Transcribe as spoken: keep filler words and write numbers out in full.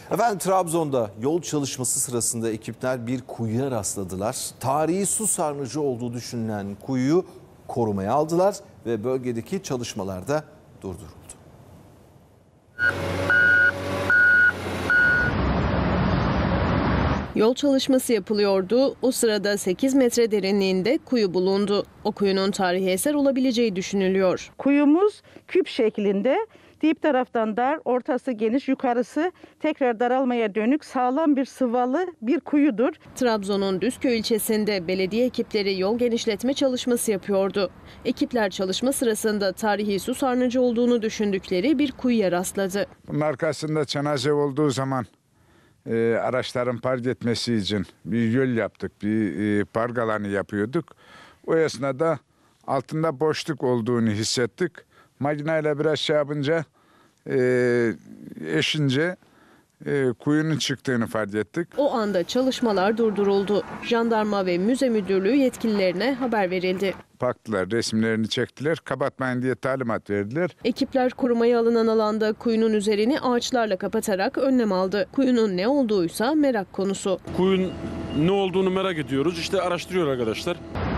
Efendim Trabzon'da yol çalışması sırasında ekipler bir kuyuya rastladılar. Tarihi su sarnıcı olduğu düşünülen kuyuyu korumaya aldılar ve bölgedeki çalışmalar da durduruldu. Yol çalışması yapılıyordu. O sırada sekiz metre derinliğinde kuyu bulundu. O kuyunun tarihi eser olabileceği düşünülüyor. Kuyumuz küp şeklinde. Dip taraftan dar, ortası geniş, yukarısı tekrar daralmaya dönük sağlam bir sıvalı bir kuyudur. Trabzon'un Düzköy ilçesinde belediye ekipleri yol genişletme çalışması yapıyordu. Ekipler çalışma sırasında tarihi su sarnıcı olduğunu düşündükleri bir kuyuya rastladı. Bunun arkasında çanağı olduğu zaman e, araçların park etmesi için bir yol yaptık, bir e, park alanı yapıyorduk. O esnada altında boşluk olduğunu hissettik. Makineyle biraz şey yapınca, e, eşince e, kuyunun çıktığını fark ettik. O anda çalışmalar durduruldu. Jandarma ve müze müdürlüğü yetkililerine haber verildi. Baktılar, resimlerini çektiler, kapatmayın diye talimat verdiler. Ekipler korumaya alınan alanda kuyunun üzerini ağaçlarla kapatarak önlem aldı. Kuyunun ne olduğuysa merak konusu. Kuyunun ne olduğunu merak ediyoruz. İşte araştırıyor arkadaşlar.